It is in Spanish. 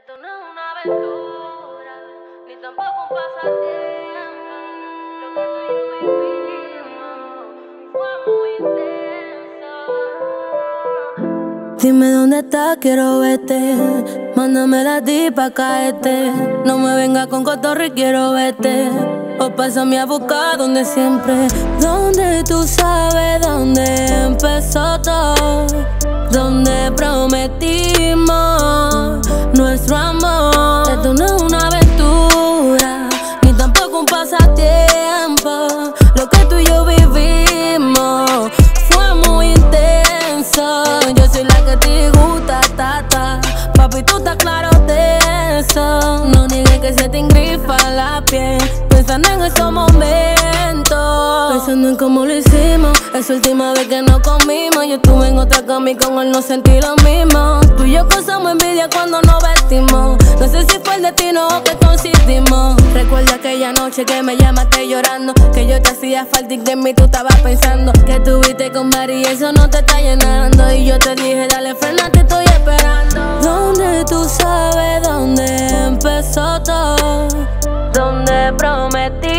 Esto no es una aventura, ni tampoco un pasatiempo. Lo que tú y yo vivimos fue muy intenso. Dime dónde estás, quiero verte. Mándame la pa' caerte. No me venga con cotorri, quiero verte. O pásame a buscar donde siempre. Donde tú sabes dónde empezó todo. Donde prometimos nuestro amor. Esto no es una aventura, ni tampoco un pasatiempo. Lo que tú y yo vivimos fue muy intenso. Yo soy la que te gusta, tata. Papi, tú estás claro de eso. No niegues que se te engrifa la piel pensando en esos momentos, pensando en cómo lo hicimos. Esa última vez que nos comimos, yo estuve en otra cama y con él no sentí lo mismo. Tú y yo causamos envidia cuando nos vestimos. No sé si fue el destino o que coincidimos. Recuerda aquella noche que me llamaste llorando, que yo te hacía falta y que en mí tú estabas pensando. Que estuviste con Mary y eso no te está llenando. Y yo te dije, dale frena, te estoy esperando. Donde tú sabes dónde empezó todo. Donde prometí